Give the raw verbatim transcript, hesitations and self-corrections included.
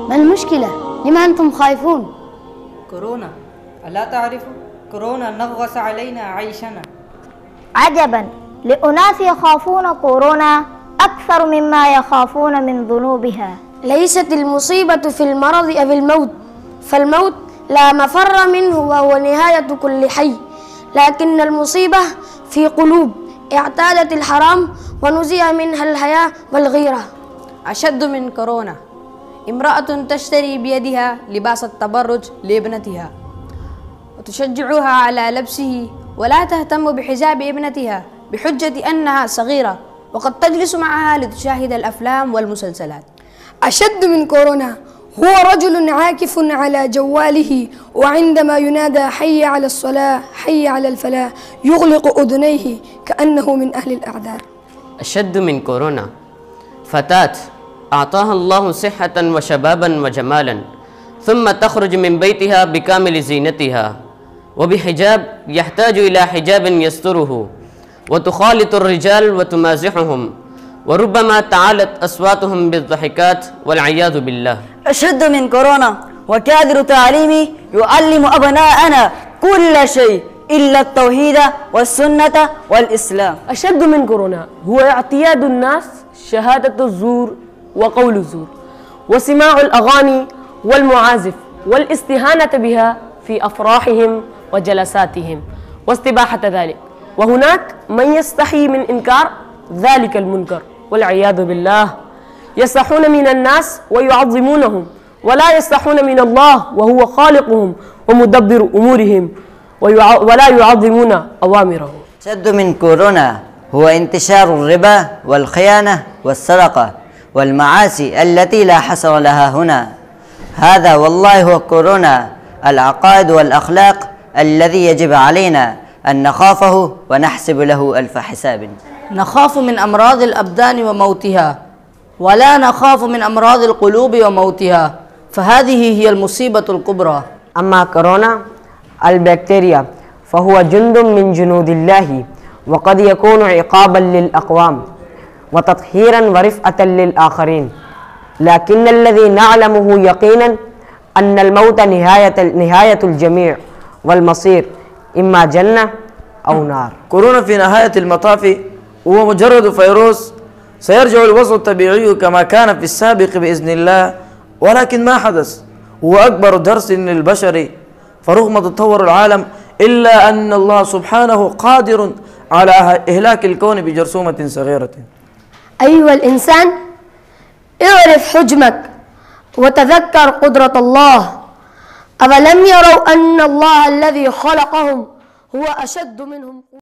ما المشكلة؟ لما أنتم خايفون؟ كورونا، ألا تعرفوا؟ كورونا نغص علينا عيشنا. عجبا، لأناس يخافون كورونا أكثر مما يخافون من ذنوبها. ليست المصيبة في المرض أو الموت، فالموت لا مفر منه وهو نهاية كل حي، لكن المصيبة في قلوب اعتادت الحرام ونزع منها الحياة والغيرة. أشد من كورونا امرأة تشتري بيدها لباس التبرج لابنتها وتشجعها على لبسه ولا تهتم بحجاب ابنتها بحجة أنها صغيرة، وقد تجلس معها لتشاهد الأفلام والمسلسلات. أشد من كورونا هو رجل عاكف على جواله، وعندما ينادى حي على الصلاة حي على الفلاح يغلق أذنيه كأنه من أهل الأعذار. أشد من كورونا فتاة أعطاها الله صحة وشبابا وجمالا، ثم تخرج من بيتها بكامل زينتها وبحجاب يحتاج إلى حجاب يستره، وتخالط الرجال وتمازحهم، وربما تعالت أصواتهم بالضحكات والعياذ بالله. أشد من كورونا وكادر تعليمي يعلم أبناءنا كل شيء إلا التوحيد والسنة والإسلام. أشد من كورونا هو اعتياد الناس شهادة الزور وقول الزور وسماع الأغاني والمعازف والاستهانة بها في أفراحهم وجلساتهم واستباحة ذلك، وهناك من يستحي من إنكار ذلك المنكر والعياذ بالله. يستحون من الناس ويعظمونهم، ولا يستحون من الله وهو خالقهم ومدبر أمورهم، ولا يعظمون أوامره. أشد من كورونا هو انتشار الربا والخيانة والسرقة والمعاصي التي لا حصر لها هنا. هذا والله هو كورونا، العقائد والأخلاق الذي يجب علينا أن نخافه ونحسب له ألف حساب. نخاف من أمراض الأبدان وموتها، ولا نخاف من أمراض القلوب وموتها، فهذه هي المصيبة الكبرى. أما كورونا البكتيريا فهو جند من جنود الله، وقد يكون عقابا للأقوام وتطهيرا ورفعة للآخرين، لكن الذي نعلمه يقينا أن الموت نهاية, نهاية الجميع، والمصير إما جنة أو نار. كورونا في نهاية المطاف هو مجرد فيروس سيرجع الوضع الطبيعي كما كان في السابق بإذن الله، ولكن ما حدث هو أكبر درس للبشر، فرغم تطور العالم إلا أن الله سبحانه قادر على إهلاك الكون بجرثومة صغيرة. أيها الإنسان، اعرف حجمك وتذكر قدرة الله. أولم يروا أن الله الذي خلقهم هو أشد منهم